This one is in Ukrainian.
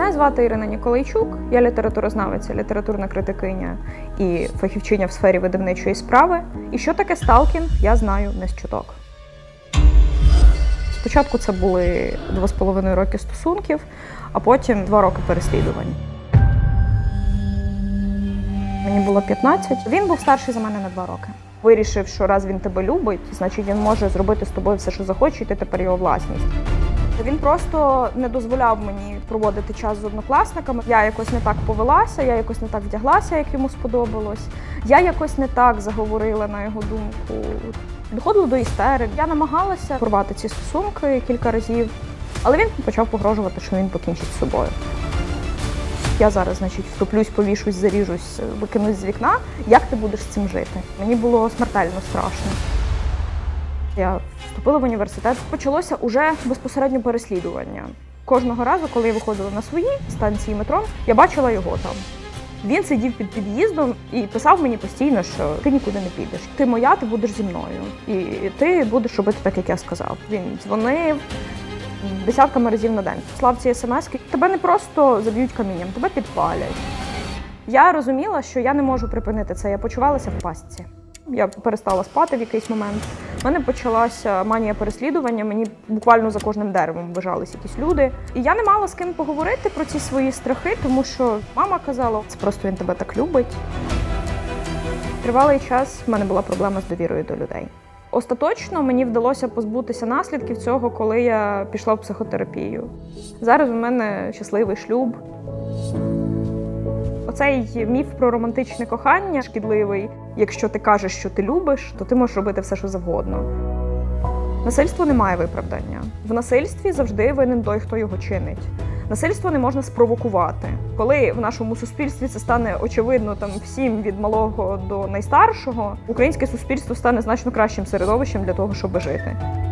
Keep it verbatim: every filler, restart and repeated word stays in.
Мене звати Ірина Ніколайчук, я літературознавиця, літературна критикиня і фахівчиня в сфері видавничої справи. І що таке сталкінг, я знаю не з чуток. Спочатку це були два з половиною роки стосунків, а потім два роки переслідувань. Мені було п'ятнадцять. Він був старший за мене на два роки. Вирішив, що раз він тебе любить, значить він може зробити з тобою все, що захоче, і ти тепер його власність. Він просто не дозволяв мені проводити час з однокласниками. Я якось не так повелася, я якось не так вдяглася, як йому сподобалось. Я якось не так заговорила, на його думку. Доходило до істерик. Я намагалася порвати ці стосунки кілька разів, але він почав погрожувати, що він покінчить з собою. Я зараз, значить, втоплюсь, повішусь, заріжусь, викинусь з вікна. Як ти будеш з цим жити? Мені було смертельно страшно. Я вступила в університет. Почалося уже безпосередньо переслідування. Кожного разу, коли я виходила на свої станції метро, я бачила його там. Він сидів під під'їздом і писав мені постійно, що ти нікуди не підеш. Ти моя, ти будеш зі мною. І ти будеш робити так, як я сказав. Він дзвонив десятками разів на день. Слав ці смски. Тебе не просто заб'ють камінням, тебе підпалять. Я розуміла, що я не можу припинити це. Я почувалася в пастці. Я перестала спати в якийсь момент. У мене почалася манія переслідування, мені буквально за кожним деревом вважались якісь люди. І я не мала з ким поговорити про ці свої страхи, тому що мама казала, це просто він тебе так любить. Тривалий час в мене була проблема з довірою до людей. Остаточно мені вдалося позбутися наслідків цього, коли я пішла в психотерапію. Зараз у мене щасливий шлюб. Оцей міф про романтичне кохання шкідливий. Якщо ти кажеш, що ти любиш, то ти можеш робити все, що завгодно. Насильство не має виправдання. В насильстві завжди винен той, хто його чинить. Насильство не можна спровокувати. Коли в нашому суспільстві це стане очевидно там, всім від малого до найстаршого, українське суспільство стане значно кращим середовищем для того, щоб жити.